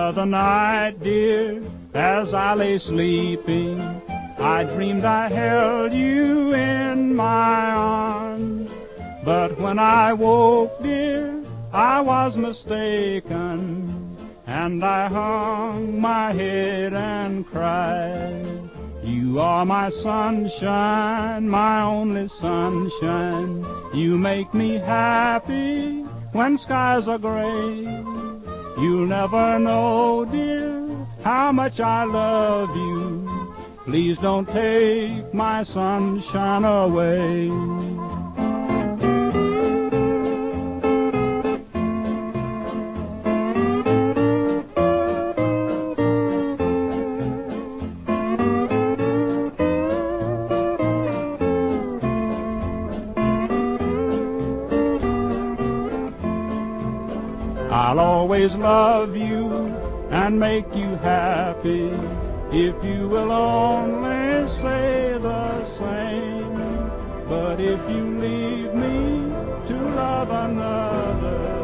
other night, dear, as I lay sleeping, I dreamed I held you in my arms. But when I woke, dear, I was mistaken, and I hung my head and cried. You are my sunshine, my only sunshine. You make me happy when skies are gray. You'll never know, dear, how much I love you. Please don't take my sunshine away. I'll always love you and make you happy if you will only say the same. But if you leave me to love another,